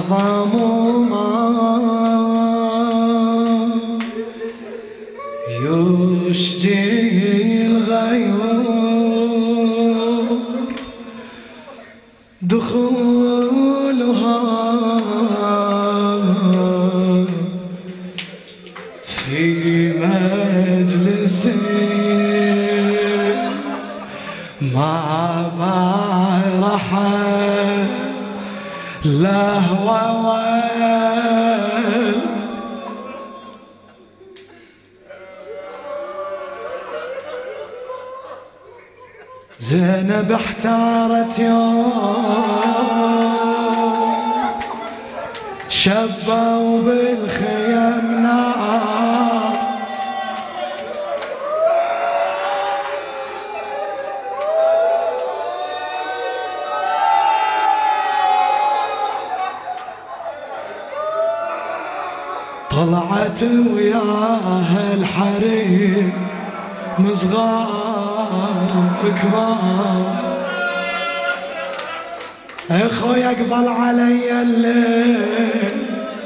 ضموما يشجي الغيور دخولها في مجلس ما رحل لهو زينب احتارت يوم شبوا بالخيم نار طلعت وياها الحريم مصغار كبار اخويا اقبل علي الليل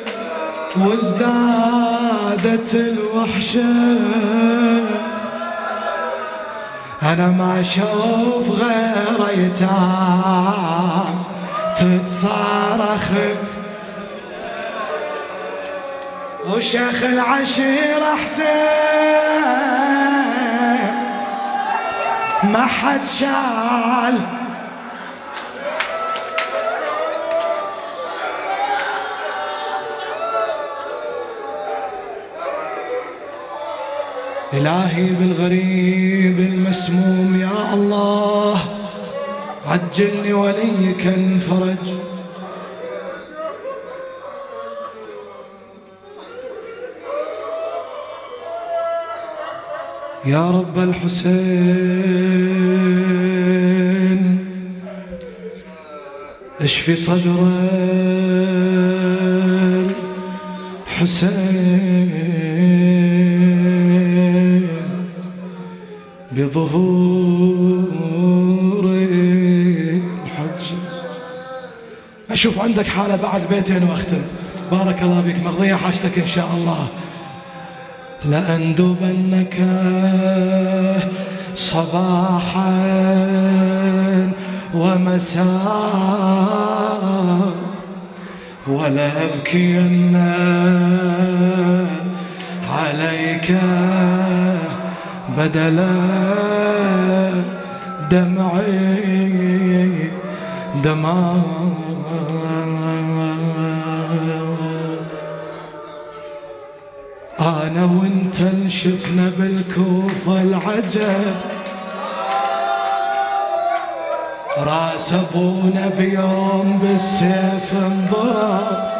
وازدادت الوحشة انا ما اشوف غير ايتام تتصارخ وشيخ العشيرة حسين ما حد شال إلهي بالغريب المسموم يا الله عجلني وليك الفرج يا رب الحسين اشفي صدر الحسين بظهور الحج. اشوف عندك حالة بعد بيتين واختم. بارك الله بك، مقضية حاجتك ان شاء الله. لأندبنك صباحا ومساء ولا أبكين عليك بدل دمعي دماء. أنا وانت شفنا بالكوفة العجب راس أبونا بيوم بالسيف انضرب.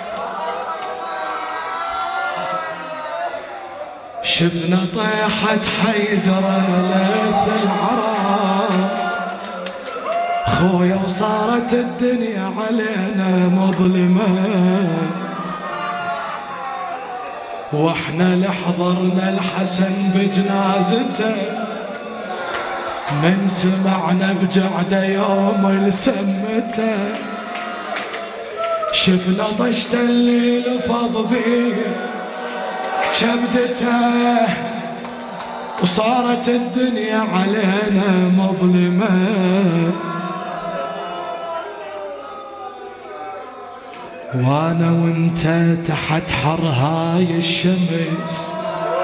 شفنا طيحة حيدر ليث العرب خويا وصارت الدنيا علينا مظلمة واحنا لحضرنا الحسن بجنازته من سمعنا بجعده يوم لسمته. شفنا طشت الليل فض بيه كبدته وصارت الدنيا علينا مظلمة وانا وانت تحت حر هاي الشمس.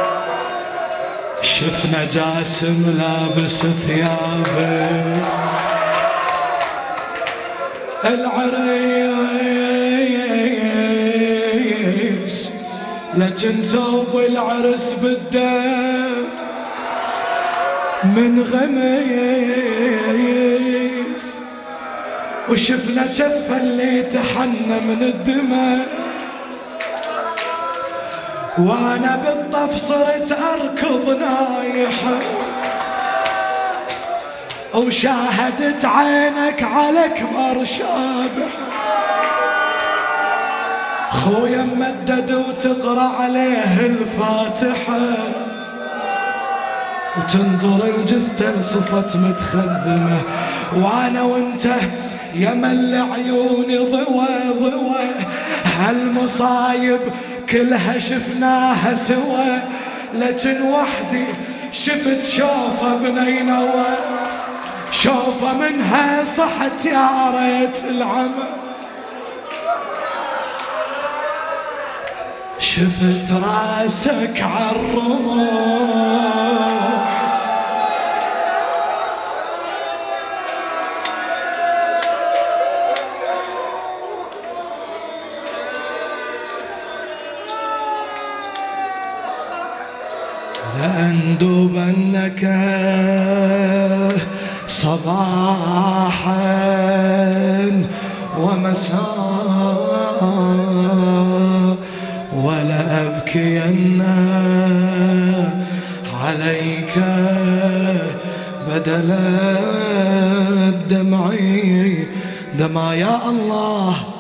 شفنا جاسم لابس ثيابه العريس لكن ثوب العرس بالدم من غميس. وشفنا جفه اللي تحنى من الدماء وانا بالطف صرت اركض نايحه وشاهدت عينك على كبر شابح. خويا ممدد وتقرا عليه الفاتحه وتنظر الجثه لصفت متخذمه وانا وانت يا من عيوني ضوى ضوى، هالمصايب كلها شفناها سوا، لكن وحدي شفت شوفة بنينوى، شوفة منها صحت يا ريت العمى، شفت راسك عالرموح، لأندوبنك صباحا ومساء، ولا أبكين عليك بدل الدمع دمع. يا الله